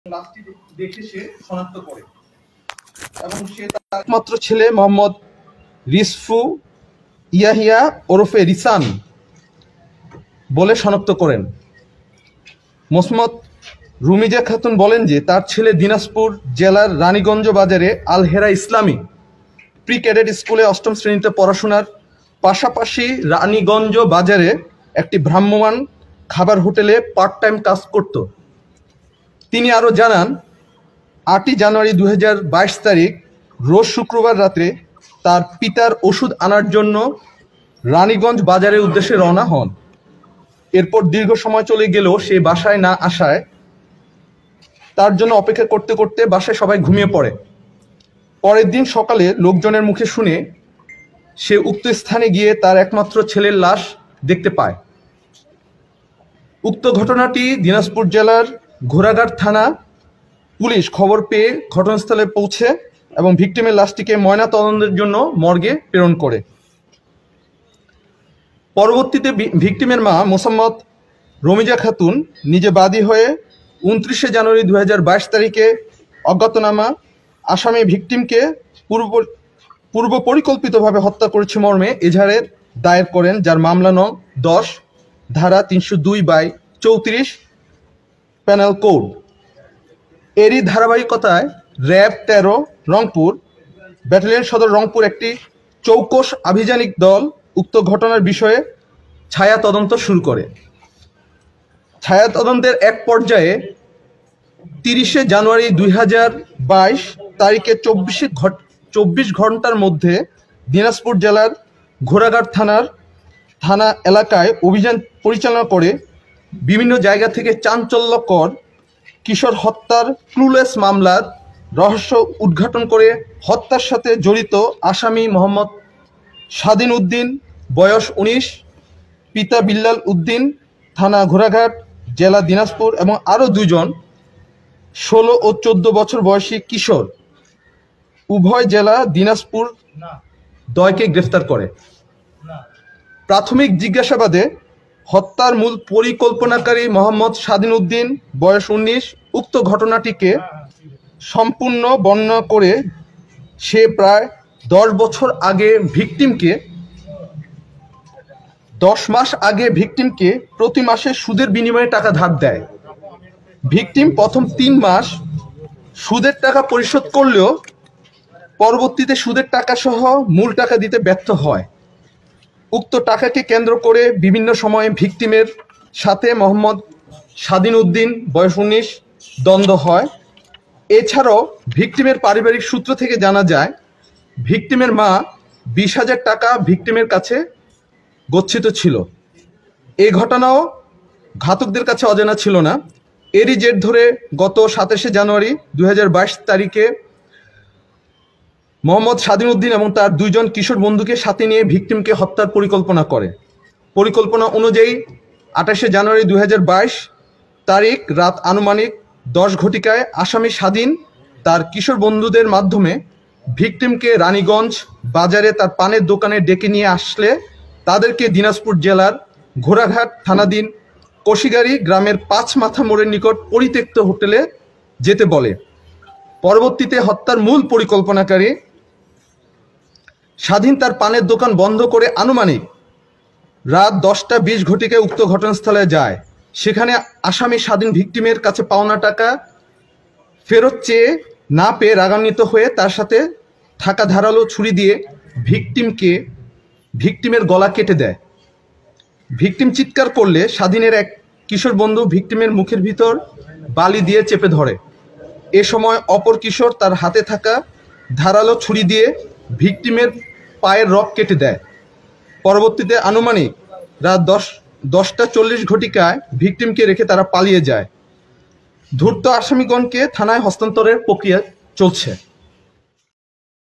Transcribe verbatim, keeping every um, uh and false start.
লাশটি দেখে সে শনাক্ত করে এবং সে তার একমাত্র ছেলে মোহাম্মদ রিসফু ইয়াহিয়া ওরফে রিসান বলে শনাক্ত করেন। মোসাম্মদ রুমিজা খাতুন বলেন যে তার ছেলে দিনাজপুর জেলার রানীগঞ্জ বাজারে আল হেরা ইসলামী প্রি ক্যাডেট স্কুলে অষ্টম শ্রেণীতে পড়াশোনার পাশাপাশি রানীগঞ্জ বাজারে একটি ভ্রাম্যমাণ খাবার হোটেলে পার্ট টাইম কাজ করত। তিনি আরও জানান, আটই জানুয়ারি দু হাজার বাইশ তারিখ রোজ শুক্রবার রাতে তার পিতার ওষুধ আনার জন্য রানীগঞ্জ বাজারের উদ্দেশ্যে রওনা হন। এরপর দীর্ঘ সময় চলে গেলেও সে বাসায় না আসায় তার জন্য অপেক্ষা করতে করতে বাসায় সবাই ঘুমিয়ে পড়ে। পরের দিন সকালে লোকজনের মুখে শুনে সে উক্ত স্থানে গিয়ে তার একমাত্র ছেলের লাশ দেখতে পায়। উক্ত ঘটনাটি দিনাজপুর জেলার ঘোড়াঘাট থানা পুলিশ খবর পেয়ে ঘটনাস্থলে পৌঁছে এবং ভিকটিমের লাশটিকে ময়নাতদন্তের জন্য মর্গে প্রেরণ করে। পরবর্তীতে ভিকটিমের মা মোসাম্মদ রমিজা খাতুন নিজে বাদী হয়ে উনত্রিশে জানুয়ারি দু হাজার বাইশ তারিখে অজ্ঞাতনামা আসামি ভিকটিমকে পূর্ব পূর্ব পরিকল্পিতভাবে হত্যা করেছে মর্মে এজাহারের দায়ের করেন, যার মামলা নং দশ ধারা তিনশো দুই বাই চৌত্রিশ প্যানেল কোড। এরই ধারাবাহিকতায় র্যাব তেরো রংপুর ব্যাটালিয়ন সদর রংপুর একটি চৌকস আভিযানিক দল উক্ত ঘটনার বিষয়ে ছায়া তদন্ত শুরু করে। ছায়া তদন্তের এক পর্যায়ে তিরিশে জানুয়ারি দুই হাজার বাইশ তারিখে চব্বিশে চব্বিশ ঘন্টার মধ্যে দিনাজপুর জেলার ঘোড়াঘাট থানার থানা এলাকায় অভিযান পরিচালনা করে বিভিন্ন জায়গা থেকে চাঞ্চল্যকর কিশোর হত্যার ক্লুলেস মামলার রহস্য উদ্ঘাটন করে হত্যার সাথে জড়িত আসামি মোহাম্মদ স্বাধীন উদ্দিন বয়স উনিশ, পিতা বিল্লাল উদ্দিন, থানা ঘোড়াঘাট, জেলা দিনাজপুর এবং আরও দুজন ষোলো ও চোদ্দ বছর বয়সী কিশোর উভয় জেলা দিনাজপুর দয়কে গ্রেফতার করে। প্রাথমিক জিজ্ঞাসাবাদে হত্যার মূল পরিকল্পনাকারী মোহাম্মদ স্বাধীন উদ্দিন বয়স উনিশ উক্ত ঘটনাটিকে সম্পূর্ণ বর্ণনা করে সে প্রায় দশ বছর আগে ভিকটিমকে দশ মাস আগে ভিকটিমকে প্রতি মাসে সুদের বিনিময়ে টাকা ধার দেয়। ভিকটিম প্রথম তিন মাস সুদের টাকা পরিশোধ করলেও পরবর্তীতে সুদের টাকা সহ মূল টাকা দিতে ব্যর্থ হয়। উক্ত টাকাকে কেন্দ্র করে বিভিন্ন সময়ে ভিকটিমের সাথে মোহাম্মদ স্বাধীন উদ্দিন বয়স উনিশ দ্বন্দ্ব হয়। এছাড়াও ভিকটিমের পারিবারিক সূত্র থেকে জানা যায় ভিকটিমের মা বিশ হাজার টাকা ভিকটিমের কাছে গচ্ছিত ছিল। এই ঘটনাও ঘাতকদের কাছে অজানা ছিল না। এরই জের ধরে গত সাতাশে জানুয়ারি দুই হাজার বাইশ তারিখে মোহাম্মদ স্বাধীন উদ্দিন এবং তার দুইজন কিশোর বন্ধুকে সাথে নিয়ে ভিকটিমকে হত্যার পরিকল্পনা করে। পরিকল্পনা অনুযায়ী আঠাশে জানুয়ারি দুই হাজার বাইশ তারিখ রাত আনুমানিক দশ ঘটিকায় আসামি স্বাধীন তার কিশোর বন্ধুদের মাধ্যমে ভিকটিমকে রানীগঞ্জ বাজারে তার পানের দোকানে ডেকে নিয়ে আসলে তাদেরকে দিনাজপুর জেলার ঘোড়াঘাট থানাধীন কশিগাড়ি গ্রামের পাঁচ মাথা মোড়ের নিকট পরিত্যক্ত হোটেলে যেতে বলে। পরবর্তীতে হত্যার মূল পরিকল্পনাকারী স্বাধীন তার পানের দোকান বন্ধ করে আনুমানিক রাত দশটা বিশ ঘটিকায় উক্ত ঘটনাস্থলে যায়। সেখানে আসামি স্বাধীন ভিকটিমের কাছে পাওনা টাকা ফেরত চেয়ে না পেয়ে রাগান্বিত হয়ে তার সাথে থাকা ধারালো ছুরি দিয়ে ভিকটিমকে ভিকটিমের গলা কেটে দেয়। ভিকটিম চিৎকার করলে স্বাধীনের এক কিশোর বন্ধু ভিকটিমের মুখের ভিতর বালি দিয়ে চেপে ধরে। এ সময় অপর কিশোর তার হাতে থাকা ধারালো ছুরি দিয়ে ভিকটিমের পায়ের রক কেটে দেয়। পরবর্তীতে আনুমানিক রাত দশ দশটা চল্লিশ ঘটিকায় ভিকটিমকে রেখে তারা পালিয়ে যায়। ধূর্ত আসামিগণকে থানায় হস্তান্তরের প্রক্রিয়া চলছে।